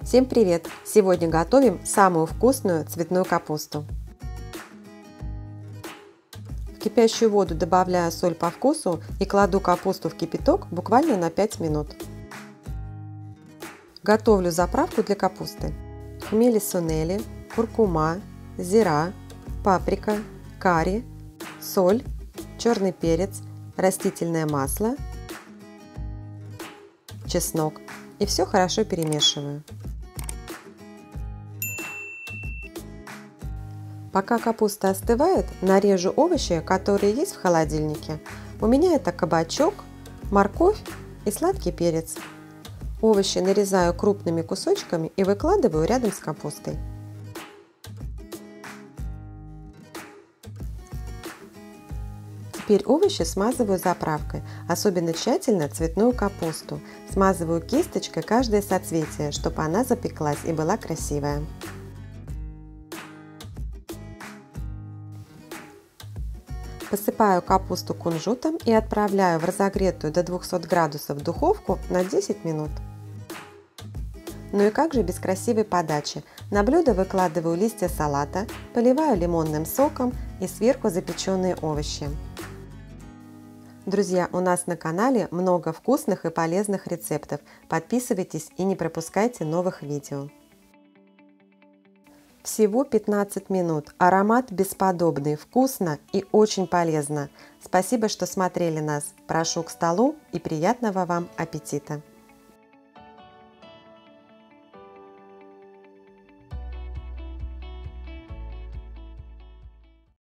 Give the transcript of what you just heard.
Всем привет! Сегодня готовим самую вкусную цветную капусту. В кипящую воду добавляю соль по вкусу и кладу капусту в кипяток буквально на 5 минут. Готовлю заправку для капусты. Хмели-сунели, куркума, зира, паприка, карри, соль, черный перец, растительное масло, чеснок. И все хорошо перемешиваю. Пока капуста остывает, нарежу овощи, которые есть в холодильнике. У меня это кабачок, морковь и сладкий перец. Овощи нарезаю крупными кусочками и выкладываю рядом с капустой. Теперь овощи смазываю заправкой, особенно тщательно цветную капусту. Смазываю кисточкой каждое соцветие, чтобы она запеклась и была красивая. Посыпаю капусту кунжутом и отправляю в разогретую до 200 градусов духовку на 10 минут. Ну и как же без красивой подачи? На блюдо выкладываю листья салата, поливаю лимонным соком и сверху запеченные овощи. Друзья, у нас на канале много вкусных и полезных рецептов. Подписывайтесь и не пропускайте новых видео. Всего 15 минут. Аромат бесподобный, вкусно и очень полезно. Спасибо, что смотрели нас. Прошу к столу и приятного вам аппетита!